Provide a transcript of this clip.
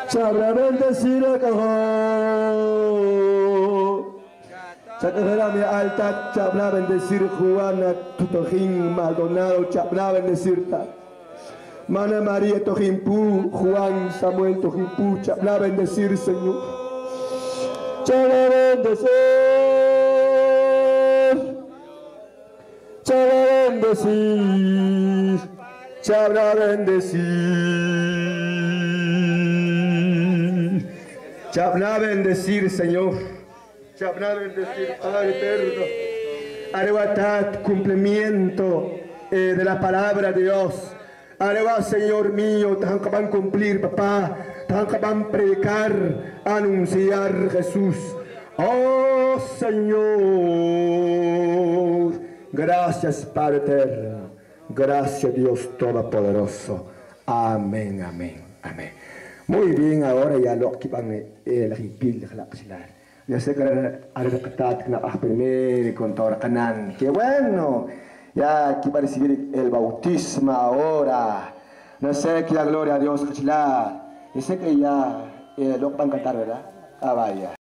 Chabra bendecir a cajón. Chabra mi alta, chabra bendecir Juana, Tutojín, Maldonado, chabra bendecir ta. Mana María Tojimpu, Juan Samuel Tojimpu, chabra bendecir Señor. Chabra bendecir. Chabra bendecir. Chabra bendecir. Chabra bendecir, Señor. Chabra bendecir, Padre eterno. Arrebatar cumplimiento de la palabra de Dios. Arrebatar, Señor mío, tan que van a cumplir, papá. Tan que van a predicar, anunciar Jesús. Oh, Señor. Gracias, Padre eterno. Gracias, Dios Todopoderoso. Amén, amén, amén. Muy bien, ahora ya lo que van a repetir la axila. Yo sé que ahora que na primer con todo Canán. Qué bueno. Ya aquí va a recibir el bautismo ahora. No sé que la gloria a Dios. Yo sé que ya lo van a cantar, ¿verdad? Ah, vaya.